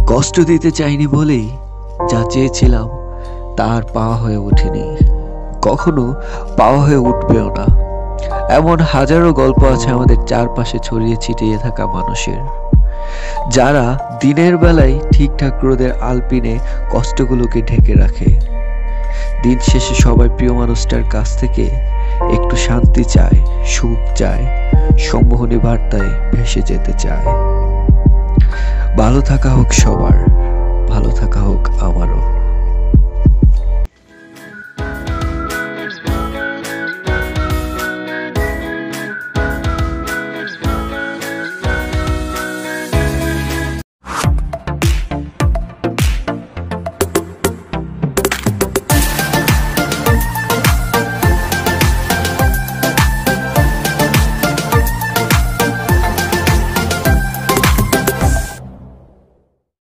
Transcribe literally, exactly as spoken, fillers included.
কষ্ট দিতে চাইনি বলেই যা চেয়েছিলাম তার পাওয়া হয়ে ওঠেনি, কখনো পাওয়া হয়ে উঠবেও না। এমন হাজারো গল্প আছে আমাদের চারপাশে ছড়িয়ে ছিটিয়ে থাকা মানুষের, যারা দিনের বেলায় ঠিকঠাক রোদের আলপিনে কষ্টগুলোকে ঢেকে রাখে। দিন শেষে সবাই প্রিয় মানুষটার কাছ থেকে একটু শান্তি চায়, সুখ চায়, সম্মোহনী বার্তায় ভেসে যেতে চায়। ভালো থাকা হোক সবার, ভালো থাকা হোক আমারও।